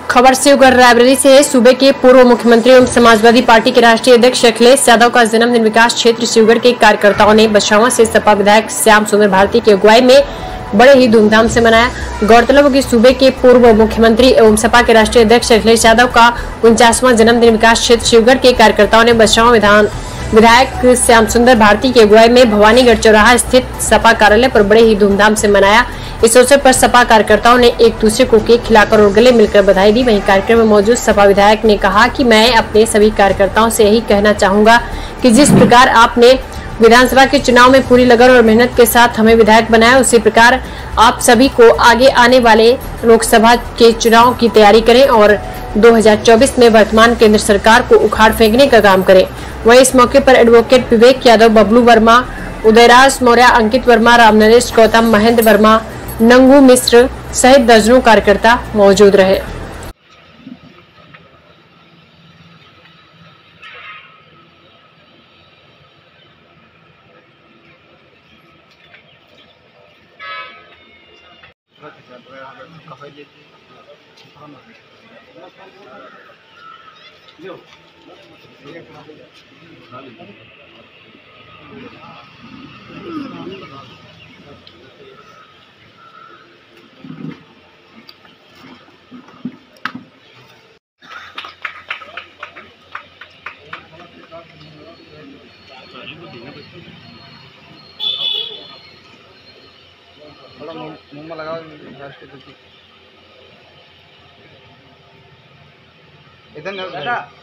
खबर शिवगढ़ रायबरेली से है। सूबे के पूर्व मुख्यमंत्री एवं समाजवादी पार्टी के राष्ट्रीय अध्यक्ष अखिलेश यादव का जन्मदिन विकास क्षेत्र शिवगढ़ के कार्यकर्ताओं ने बछावा से सपा विधायक श्याम सुंदर भारती की अगुवाई में बड़े ही धूमधाम से मनाया। गौरतलब है कि सूबे के पूर्व मुख्यमंत्री एवं सपा के राष्ट्रीय अध्यक्ष अखिलेश यादव का 49वां जन्मदिन विकास क्षेत्र शिवगढ़ के कार्यकर्ताओं ने बछावा विधायक श्याम सुंदर भारती की अगुवाई में भवानीगढ़ चौराहा स्थित सपा कार्यालय पर बड़े ही धूमधाम से मनाया। इस अवसर पर सपा कार्यकर्ताओं ने एक दूसरे को केक खिलाकर और गले मिलकर बधाई दी। वहीं कार्यक्रम में मौजूद सपा विधायक ने कहा कि मैं अपने सभी कार्यकर्ताओं से यही कहना चाहूंगा कि जिस प्रकार आपने विधानसभा के चुनाव में पूरी लगन और मेहनत के साथ हमें विधायक बनाया, उसी प्रकार आप सभी को आगे आने वाले लोकसभा के चुनाव की तैयारी करें और 2024 में वर्तमान केंद्र सरकार को उखाड़ फेंकने का काम करें। वहीं इस मौके पर एडवोकेट विवेक यादव, बबलू वर्मा, उदयराज मौर्य, अंकित वर्मा, रामनरेश गौतम, महेंद्र वर्मा, नंगू मिश्र सहित दर्जनों कार्यकर्ता मौजूद रहे। मुंह में लगाओ इधर